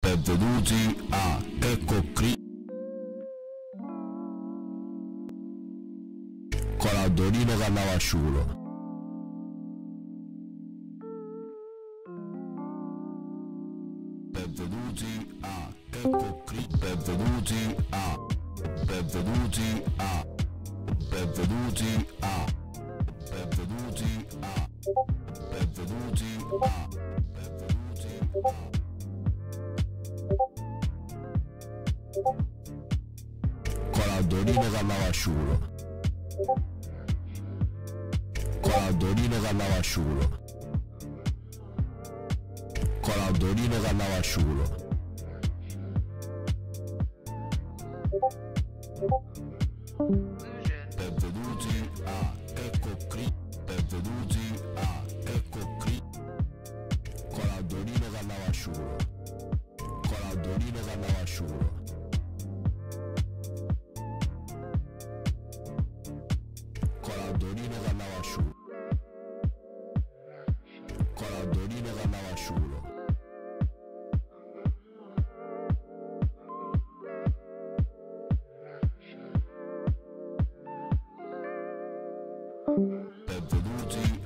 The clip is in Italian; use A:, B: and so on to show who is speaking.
A: Benvenuti a Ecco Cri con Antonino Cannavasciulo. Benvenuti a Ecco Cri. Benvenuti a Benvenuti a Benvenuti a Benvenuti a Benvenuti a Benvenuti a con Antonino Cannavasciulo. Con Antonino Cannavasciulo. Con Antonino Cannavasciulo. Benvenuti a Ecco Cri. Benvenuti a Ecco Cri con Antonino Cannavasciulo. Con Antonino Cannavasciulo. Con Antonino Cannavasciulo. Con Antonino Cannavasciulo. Benvenuti